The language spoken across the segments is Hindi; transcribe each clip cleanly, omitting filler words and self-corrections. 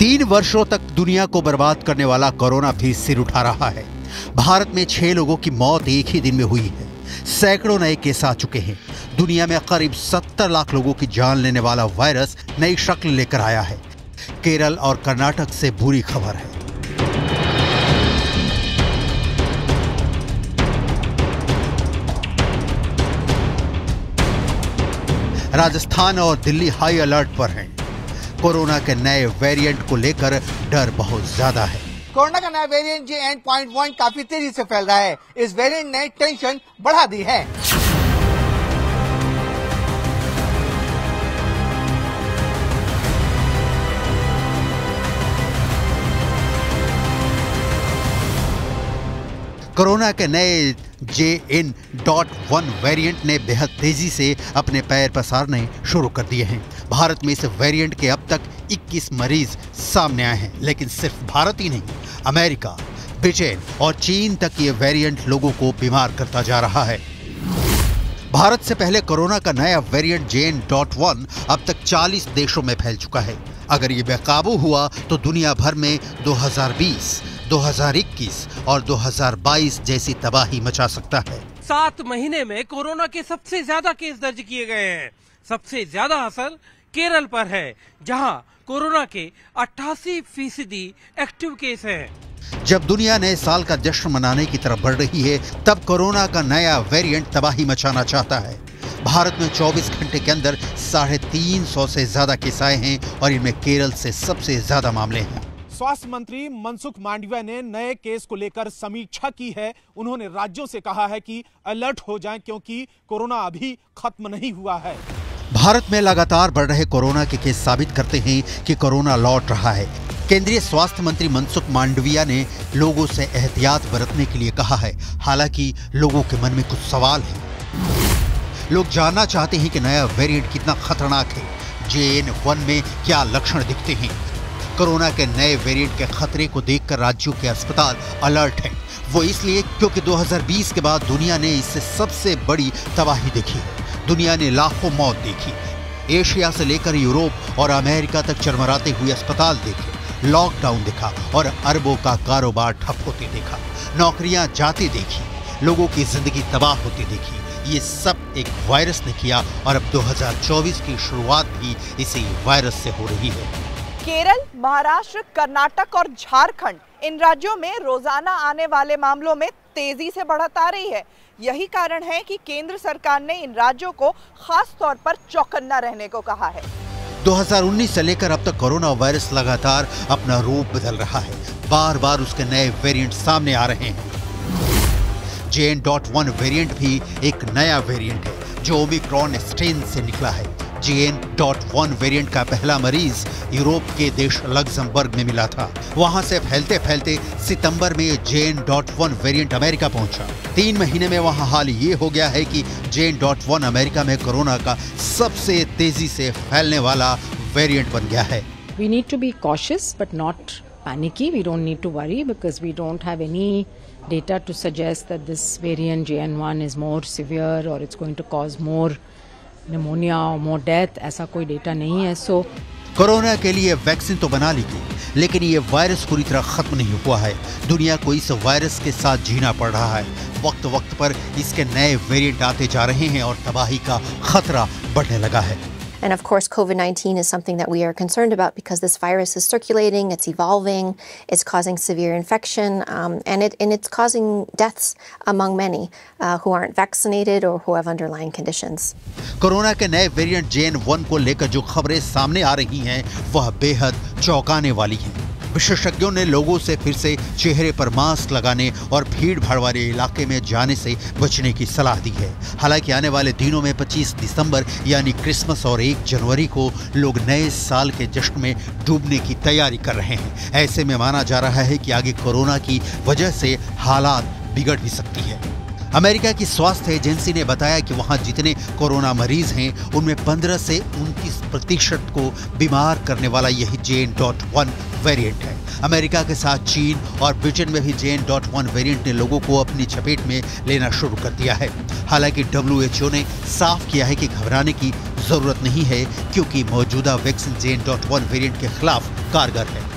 3 वर्षों तक दुनिया को बर्बाद करने वाला कोरोना फिर सिर उठा रहा है। भारत में 6 लोगों की मौत एक ही दिन में हुई है। सैकड़ों नए केस आ चुके हैं। दुनिया में करीब 70 लाख लोगों की जान लेने वाला वायरस नई शक्ल लेकर आया है। केरल और कर्नाटक से बुरी खबर है। राजस्थान और दिल्ली हाई अलर्ट पर हैं। कोरोना के नए वेरिएंट को लेकर डर बहुत ज्यादा है। कोरोना का नया वेरिएंट JN.1 काफी तेजी से फैल रहा है। इस वेरिएंट ने टेंशन बढ़ा दी है। कोरोना के नए JN.1 वेरिएंट ने बेहद तेजी से अपने पैर पसारने शुरू कर दिए हैं। भारत में इस वेरिएंट के अब तक 21 मरीज सामने आए हैं, लेकिन सिर्फ भारत ही नहीं, अमेरिका, ब्रिटेन और चीन तक ये वेरिएंट लोगों को बीमार करता जा रहा है। भारत से पहले कोरोना का नया वेरिएंट JN.1 अब तक 40 देशों में फैल चुका है। अगर ये बेकाबू हुआ तो दुनिया भर में 2020, 2021 और 2022 जैसी तबाही मचा सकता है। 7 महीने में कोरोना के सबसे ज्यादा केस दर्ज किए गए हैं। सबसे ज्यादा असर केरल पर है, जहां कोरोना के 88% एक्टिव केस हैं। जब दुनिया नए साल का जश्न मनाने की तरफ बढ़ रही है, तब कोरोना का नया वेरिएंट तबाही मचाना चाहता है। भारत में 24 घंटे के अंदर 350 से ज्यादा केस आए हैं और इनमें केरल से सबसे ज्यादा मामले हैं। स्वास्थ्य मंत्री मनसुख मांडविया ने नए केस को लेकर समीक्षा की है। उन्होंने राज्यों से कहा है कि अलर्ट हो जाएं, क्योंकि कोरोना अभी खत्म नहीं हुआ है। भारत में लगातार बढ़ रहे कोरोना के केस साबित करते हैं कि कोरोना लौट रहा है। केंद्रीय स्वास्थ्य मंत्री मनसुख मांडविया ने लोगों से एहतियात बरतने के लिए कहा है। हालांकि लोगों के मन में कुछ सवाल हैं। लोग जानना चाहते हैं कि नया वेरिएंट कितना खतरनाक है। JN.1 में क्या लक्षण दिखते हैं। कोरोना के नए वेरिएंट के खतरे को देखकर राज्यों के अस्पताल अलर्ट हैं। वो इसलिए क्योंकि 2020 के बाद दुनिया ने इससे सबसे बड़ी तबाही देखी है। दुनिया ने लाखों मौत देखी। एशिया से लेकर यूरोप और अमेरिका तक चरमराते हुए अस्पताल देखे, लॉकडाउन देखा और अरबों का कारोबार ठप होते देखा। नौकरियां जाती देखी, लोगों की जिंदगी तबाह होती देखी। ये सब एक वायरस ने किया और अब 2024 की शुरुआत भी इसी वायरस से हो रही है। केरल, महाराष्ट्र, कर्नाटक और झारखंड, इन राज्यों में रोजाना आने वाले मामलों में तेजी से बढ़त आ रही है। यही कारण है कि केंद्र सरकार ने इन राज्यों को खास तौर पर चौकन्ना रहने को कहा है। 2019 से लेकर अब तक कोरोना वायरस लगातार अपना रूप बदल रहा है। बार बार उसके नए वेरिएंट सामने आ रहे हैं। JN.1 वेरिएंट भी एक नया वेरिएंट है जो ओमिक्रॉन स्ट्रेन से निकला है। JN.1 वेरिएंट का पहला मरीज यूरोप के देश लग्जमबर्ग में मिला था। वहां से फैलते फैलते सितंबर में JN.1 वेरिएंट अमेरिका पहुंचा। 3 महीने में वहां हाल ये हो गया है कि JN.1 अमेरिका में कोरोना का सबसे तेजी से फैलने वाला वेरिएंट बन गया है। We need to be cautious but not panicky. We don't need to worry because we don't have any data to suggest that this variant JN.1 is more severe or it's going to cause more pneumonia और मोर डेथ। ऐसा कोई डेटा नहीं है। कोरोना के लिए वैक्सीन तो बना ली गई, लेकिन ये वायरस पूरी तरह खत्म नहीं हुआ है। दुनिया को इस वायरस के साथ जीना पड़ रहा है। वक्त वक्त पर इसके नए वेरिएंट आते जा रहे हैं और तबाही का खतरा बढ़ने लगा है। And of course, COVID-19 is something that we are concerned about because this virus is circulating, it's evolving, it's causing severe infection, and it's causing deaths among many who aren't vaccinated or who have underlying conditions. Corona के नए वेरिएंट JN.1 को लेकर जो खबरें सामने आ रही हैं, वह बेहद चौंकाने वाली हैं। विशेषज्ञों ने लोगों से फिर से चेहरे पर मास्क लगाने और भीड़ भाड़ वाले इलाके में जाने से बचने की सलाह दी है। हालांकि आने वाले दिनों में 25 दिसंबर यानी क्रिसमस और 1 जनवरी को लोग नए साल के जश्न में डूबने की तैयारी कर रहे हैं। ऐसे में माना जा रहा है कि आगे कोरोना की वजह से हालात बिगड़ भी सकती है। अमेरिका की स्वास्थ्य एजेंसी ने बताया कि वहां जितने कोरोना मरीज हैं, उनमें 15 से 29% को बीमार करने वाला यही JN.1 वेरिएंट है। अमेरिका के साथ चीन और ब्रिटेन में भी JN.1 वेरिएंट ने लोगों को अपनी चपेट में लेना शुरू कर दिया है। हालांकि WHO ने साफ किया है कि घबराने की जरूरत नहीं है, क्योंकि मौजूदा वैक्सीन JN.1 वेरिएंट के खिलाफ कारगर है।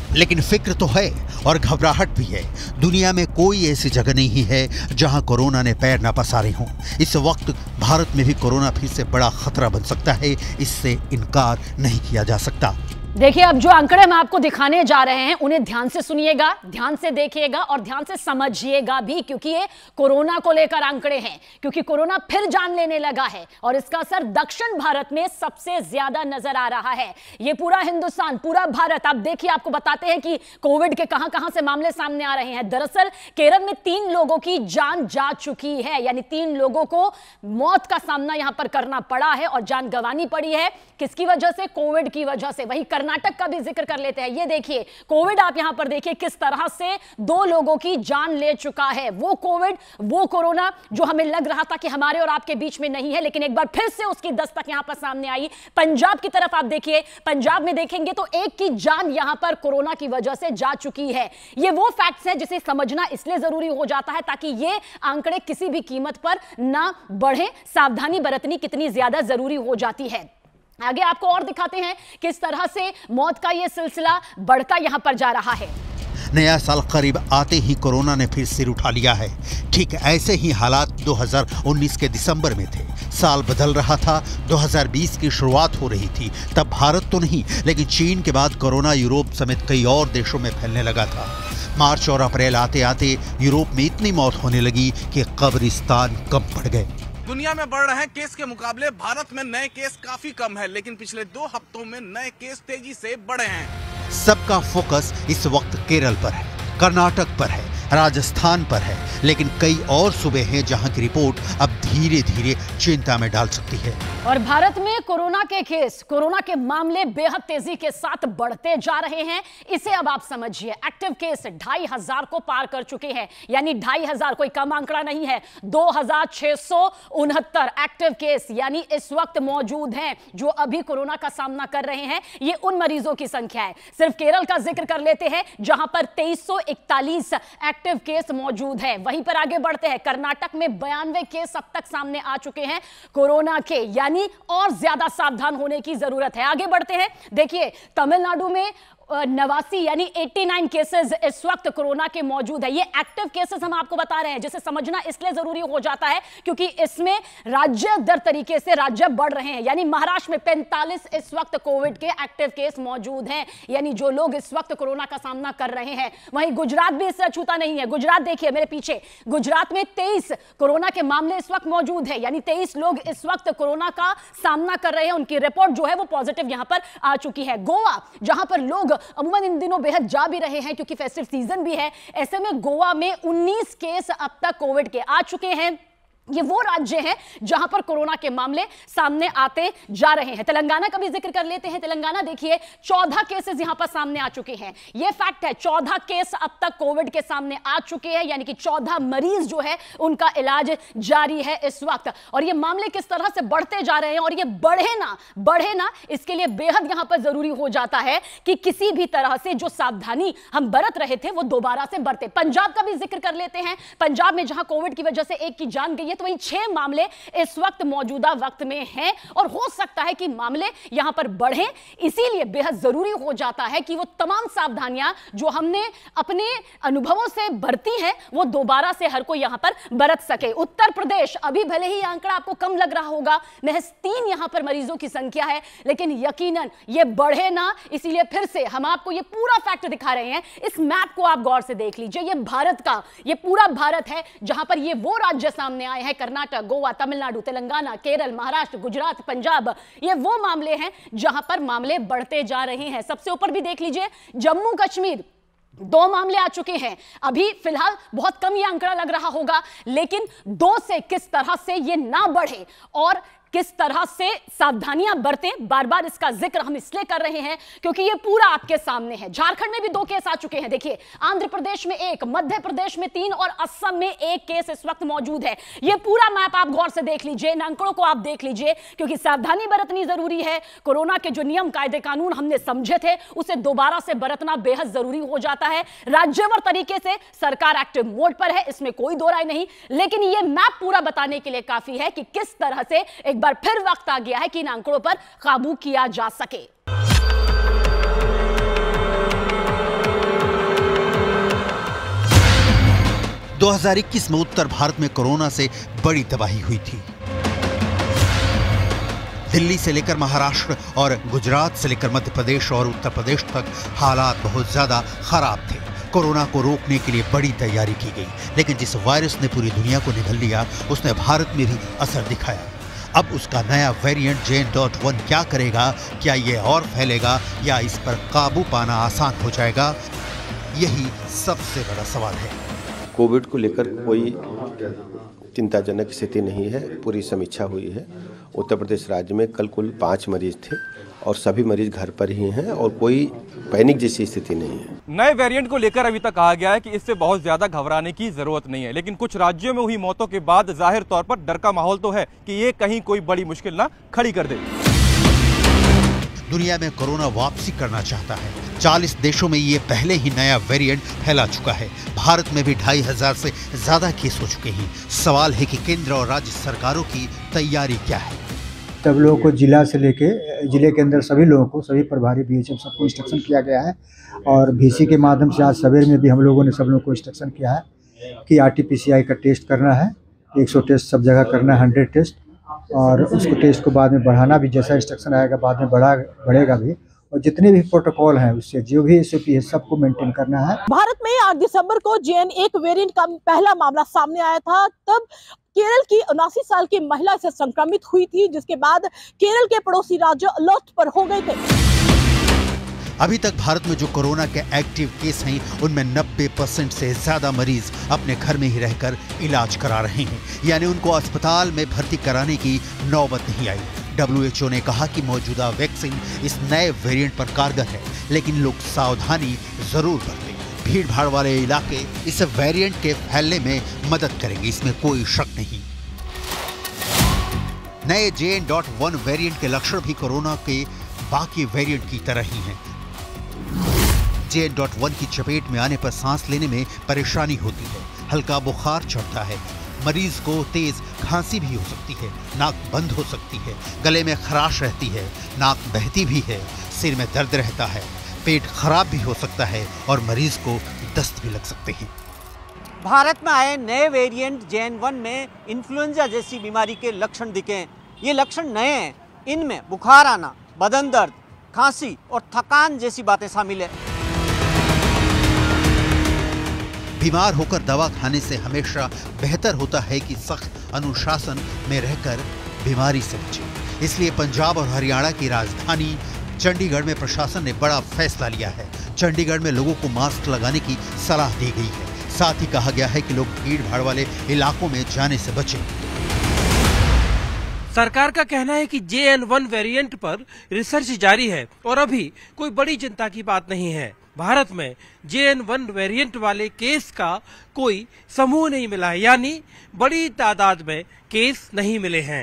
लेकिन फिक्र तो है और घबराहट भी है। दुनिया में कोई ऐसी जगह नहीं है जहां कोरोना ने पैर न पसारे हों। इस वक्त भारत में भी कोरोना फिर से बड़ा खतरा बन सकता है, इससे इनकार नहीं किया जा सकता। देखिए, अब जो आंकड़े मैं आपको दिखाने जा रहे हैं उन्हें ध्यान से सुनिएगा, ध्यान से देखिएगा और ध्यान से समझिएगा भी, क्योंकि ये कोरोना को लेकर आंकड़े हैं, क्योंकि कोरोना फिर जान लेने लगा है और इसका असर दक्षिण भारत में सबसे ज्यादा नजर आ रहा है। ये पूरा हिंदुस्तान, पूरा भारत, आप देखिए, आपको बताते हैं कि कोविड के कहां कहां से मामले सामने आ रहे हैं। दरअसल केरल में 3 लोगों की जान जा चुकी है, यानी 3 लोगों को मौत का सामना यहां पर करना पड़ा है और जान गंवानी पड़ी है। किसकी वजह से? कोविड की वजह से। वहीं कर्नाटक का भी जिक्र कर लेते हैं। ये देखिए कोविड, आप यहां पर देखिए किस तरह से 2 लोगों की जान ले चुका है। वो कोविड, वो कोरोना जो हमें लग रहा था कि हमारे और आपके बीच में नहीं है, लेकिन एक बार फिर से उसकी दस्तक यहां पर सामने आई। पंजाब की तरफ आप देखिए, पंजाब में देखेंगे तो एक की जान यहां पर कोरोना की वजह से जा चुकी है। ये वो फैक्ट्स हैं जिसे समझना इसलिए जरूरी हो जाता है ताकि ये आंकड़े किसी भी कीमत पर ना बढ़े। सावधानी बरतनी कितनी ज्यादा जरूरी हो जाती है। आगे आपको और दिखाते हैं किस तरह से मौत का यह सिलसिला बढ़ता यहां पर जा रहा है। नया साल करीब आते ही कोरोना ने फिर सिर उठा लिया है। ठीक ऐसे ही हालात 2019 के दिसंबर में थे। साल बदल रहा था, 2020 की शुरुआत हो रही थी। तब भारत तो नहीं, लेकिन चीन के बाद कोरोना यूरोप समेत कई और देशों में फैलने लगा था। मार्च और अप्रैल आते आते यूरोप में इतनी मौत होने लगी कि कब्रिस्तान कम पड़ गए। दुनिया में बढ़ रहे केस के मुकाबले भारत में नए केस काफी कम है, लेकिन पिछले 2 हफ्तों में नए केस तेजी से बढ़े हैं। सबका फोकस इस वक्त केरल पर है, कर्नाटक पर है, राजस्थान पर है, लेकिन कई और सूबे हैं जहां की रिपोर्ट अब धीरे धीरे चिंता में डाल सकती है। और भारत में कोरोना के केस, कोरोना के मामले बेहद तेजी के साथ बढ़ते जा रहे हैं। इसे अब आप समझिए, एक्टिव केस 2500 को पार कर चुके हैं, यानी 2500 कोई कम आंकड़ा नहीं है। 2669 एक्टिव केस यानी इस वक्त मौजूद हैं जो अभी कोरोना का सामना कर रहे हैं। ये उन मरीजों की संख्या है। सिर्फ केरल का जिक्र कर लेते हैं जहां पर 2341 एक्टिव केस मौजूद है। वहीं पर आगे बढ़ते हैं, कर्नाटक में 92 केस अब तक सामने आ चुके हैं कोरोना के, यानी और ज्यादा सावधान होने की जरूरत है। आगे बढ़ते हैं, देखिए तमिलनाडु में 89 यानी 89 केसेस इस वक्त कोरोना के मौजूद है। ये एक्टिव केसेस हम आपको बता रहे हैं, जिसे समझना इसलिए जरूरी हो जाता है क्योंकि इसमें राज्य दर तरीके से राज्य बढ़ रहे हैं। यानी महाराष्ट्र में 45 इस वक्त कोविड के एक्टिव केस मौजूद हैं, यानी जो लोग इस वक्त कोरोना का सामना कर रहे हैं। वहीं गुजरात भी इससे अछूता नहीं है। गुजरात देखिए मेरे पीछे, गुजरात में 23 कोरोना के मामले इस वक्त मौजूद है, यानी 23 लोग इस वक्त कोरोना का सामना कर रहे हैं। उनकी रिपोर्ट जो है वो पॉजिटिव यहां पर आ चुकी है। गोवा, जहां पर लोग अमूमन इन दिनों बेहद जा भी रहे हैं क्योंकि फेस्टिव सीजन भी है, ऐसे में गोवा में 19 केस अब तक कोविड के आ चुके हैं। ये वो राज्य हैं जहां पर कोरोना के मामले सामने आते जा रहे हैं। तेलंगाना का भी जिक्र कर लेते हैं। तेलंगाना देखिए 14 केसेस यहां पर सामने आ चुके हैं। ये फैक्ट है, 14 केस अब तक कोविड के सामने आ चुके हैं, यानी कि 14 मरीज जो है उनका इलाज जारी है इस वक्त। और ये मामले किस तरह से बढ़ते जा रहे हैं और ये बढ़े ना, इसके लिए बेहद यहां पर जरूरी हो जाता है कि किसी भी तरह से जो सावधानी हम बरत रहे थे वो दोबारा से बरते। पंजाब का भी जिक्र कर लेते हैं। पंजाब में जहां कोविड की वजह से एक की जान गई है, तो वहीं 6 मामले इस वक्त मौजूदा वक्त में हैं और हो सकता है कि मामले यहां पर बढ़े। इसीलिए बेहद जरूरी हो जाता है कि वो तमाम सावधानियां जो हमने अपने अनुभवों से बरती हैं वो दोबारा से हर कोई यहां पर बरत सके। उत्तर प्रदेश, अभी भले ही आंकड़ा आपको कम लग रहा होगा, महज 3 यहां पर मरीजों की संख्या है, लेकिन यकीनन ये बढ़े ना। इसीलिए फिर से हम आपको ये पूरा फैक्ट दिखा रहे हैं। इस मैप को आप गौर से देख लीजिए। ये भारत का, ये पूरा भारत है जहां पर ये वो राज्य सामने आए हैं, कर्नाटक, गोवा, तमिलनाडु, तेलंगाना, केरल, महाराष्ट्र, गुजरात, पंजाब। ये वो मामले हैं जहां पर मामले बढ़ते जा रहे हैं। सबसे ऊपर भी देख लीजिए, जम्मू कश्मीर 2 मामले आ चुके हैं। अभी फिलहाल बहुत कम ये आंकड़ा लग रहा होगा, लेकिन 2 से किस तरह से ये ना बढ़े और किस तरह से सावधानियां बरतें, बार बार इसका जिक्र हम इसलिए कर रहे हैं क्योंकि ये पूरा आपके सामने है। झारखंड में भी 2 केस आ चुके हैं। देखिए आंध्र प्रदेश में 1, मध्य प्रदेश में 3 और असम में 1 केस इस वक्त मौजूद है। ये पूरा मैप आप गौर से देख लीजिए, इन आंकड़ों को आप देख लीजिए, क्योंकि सावधानी बरतनी जरूरी है। कोरोना के जो नियम, कायदे, कानून हमने समझे थे उसे दोबारा से बरतना बेहद जरूरी हो जाता है। राज्यवार तरीके से सरकार एक्टिव मोड पर है, इसमें कोई दो राय नहीं, लेकिन यह मैप पूरा बताने के लिए काफी है कि किस तरह से एक बार फिर वक्त आ गया है कि इन आंकड़ों पर काबू किया जा सके। 2021 में उत्तर भारत में कोरोना से बड़ी तबाही हुई थी। दिल्ली से लेकर महाराष्ट्र और गुजरात से लेकर मध्य प्रदेश और उत्तर प्रदेश तक हालात बहुत ज्यादा खराब थे। कोरोना को रोकने के लिए बड़ी तैयारी की गई, लेकिन जिस वायरस ने पूरी दुनिया को निगल लिया उसने भारत में भी असर दिखाया। अब उसका नया वेरिएंट JN.1 क्या करेगा? क्या ये और फैलेगा या इस पर काबू पाना आसान हो जाएगा? यही सबसे बड़ा सवाल है। कोविड को लेकर कोई चिंताजनक स्थिति नहीं है, पूरी समीक्षा हुई है। उत्तर प्रदेश राज्य में कल कुल 5 मरीज थे और सभी मरीज घर पर ही हैं और कोई पैनिक जैसी स्थिति नहीं है। नए वेरिएंट को लेकर अभी तक कहा गया है कि इससे बहुत ज्यादा घबराने की जरूरत नहीं है, लेकिन कुछ राज्यों में हुई मौतों के बाद जाहिर तौर पर डर का माहौल तो है कि ये कहीं कोई बड़ी मुश्किल ना खड़ी कर दे। दुनिया में कोरोना वापसी करना चाहता है। 40 देशों में ये पहले ही नया वेरिएंट फैला चुका है। भारत में भी 2500 से ज्यादा केस हो चुके हैं। सवाल है कि केंद्र और राज्य सरकारों की तैयारी क्या है। सब लोगों को जिला से लेके जिले के अंदर सभी लोगों को, सभी प्रभारी BHM सबको इंस्ट्रक्शन किया गया है और VC के माध्यम से आज सवेर में भी हम लोगों ने सब लोगों को इंस्ट्रक्शन किया है कि RT-PCR का टेस्ट करना है। 100 टेस्ट सब जगह करना है, 100 टेस्ट, और उसको टेस्ट को बाद में बढ़ाना भी, जैसा इंस्ट्रक्शन आएगा बाद में बढ़ेगा भी। और जितने भी प्रोटोकॉल हैं उससे जो भी SOP है सबको मेंटेन करना है। भारत में 8 दिसंबर को JN1 वेरिएंट का पहला मामला सामने आया था। तब केरल की 79 साल की महिला इससे संक्रमित हुई थी, जिसके बाद केरल के पड़ोसी राज्य अलर्ट पर हो गए थे। अभी तक भारत में जो कोरोना के एक्टिव केस हैं उनमें 90% से ज्यादा मरीज अपने घर में ही रहकर इलाज करा रहे हैं, यानी उनको अस्पताल में भर्ती कराने की नौबत नहीं आई। WHO ने कहा कि मौजूदा वैक्सीन इस नए वेरिएंट पर कारगर है, लेकिन लोग सावधानी जरूर बरतें। भीड़ भाड़ वाले इलाके इस वेरिएंट के फैलने में मदद करेंगे, इसमें कोई शक नहीं। नए JN.1 वेरिएंट के लक्षण भी कोरोना के बाकी वेरिएंट की तरह ही हैं। JN.1 की चपेट में आने पर सांस लेने में परेशानी होती है, हल्का बुखार चढ़ता है, मरीज को तेज खांसी भी हो सकती है, नाक बंद हो सकती है, गले में खराश रहती है, नाक बहती भी है, सिर में दर्द रहता है, पेट खराब भी हो सकता है और मरीज को दस्त भी लग सकते हैं। भारत में आए नए वेरिएंट JN.1 में इन्फ्लुएंजा जैसी बीमारी के लक्षण दिखे। ये लक्षण नए हैं, इनमें बुखार आना, बदन दर्द, खांसी और थकान जैसी बातें शामिल है। बीमार होकर दवा खाने से हमेशा बेहतर होता है कि सख्त अनुशासन में रहकर बीमारी से बचें। इसलिए पंजाब और हरियाणा की राजधानी चंडीगढ़ में प्रशासन ने बड़ा फैसला लिया है। चंडीगढ़ में लोगों को मास्क लगाने की सलाह दी गई है। साथ ही कहा गया है कि लोग भीड़ भाड़ वाले इलाकों में जाने से बचें। सरकार का कहना है कि JN.1 वेरिएंट पर रिसर्च जारी है और अभी कोई बड़ी चिंता की बात नहीं है। भारत में JN.1 वेरिएंट वाले केस का कोई समूह नहीं मिला है, यानी बड़ी तादाद में केस नहीं मिले हैं।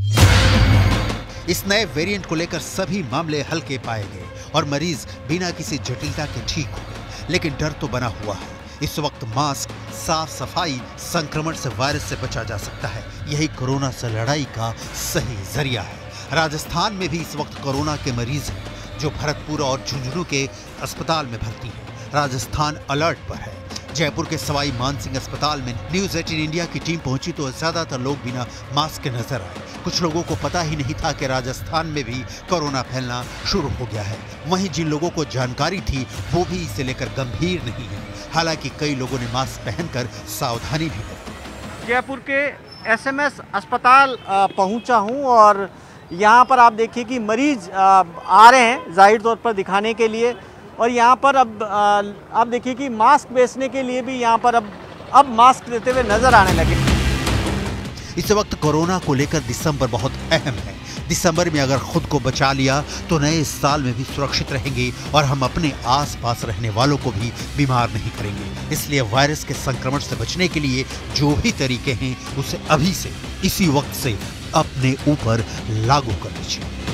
इस नए वेरिएंट को लेकर सभी मामले हल्के पाए गए और मरीज बिना किसी जटिलता के ठीक हो गए, लेकिन डर तो बना हुआ है। इस वक्त मास्क, साफ सफाई, संक्रमण से वायरस से बचा जा सकता है। यही कोरोना से लड़ाई का सही जरिया है। राजस्थान में भी इस वक्त कोरोना के मरीज हैं, जो भरतपुर और झुंझुनू के अस्पताल में भर्ती हैं। राजस्थान अलर्ट पर है। जयपुर के सवाई मानसिंह अस्पताल में न्यूज़ 18 इंडिया की टीम पहुंची तो ज्यादातर लोग बिना मास्क के नजर आए। कुछ लोगों को पता ही नहीं था कि राजस्थान में भी कोरोना फैलना शुरू हो गया है। वहीं जिन लोगों को जानकारी थी वो भी इसे लेकर गंभीर नहीं है। हालांकि कई लोगों ने मास्क पहनकर सावधानी भी बरती। जयपुर के SMS अस्पताल पहुंचा हूं और यहाँ पर आप देखिए कि मरीज आ रहे हैं जाहिर तौर पर दिखाने के लिए, और यहाँ पर अब आप देखिए कि मास्क बेचने के लिए भी यहाँ पर अब मास्क देते हुए नजर आने लगे। इस वक्त कोरोना को लेकर दिसंबर बहुत अहम है। दिसंबर में अगर खुद को बचा लिया तो नए साल में भी सुरक्षित रहेंगे और हम अपने आसपास रहने वालों को भी बीमार नहीं करेंगे। इसलिए वायरस के संक्रमण से बचने के लिए जो भी तरीके हैं उसे अभी से, इसी वक्त से अपने ऊपर लागू कर लीजिए।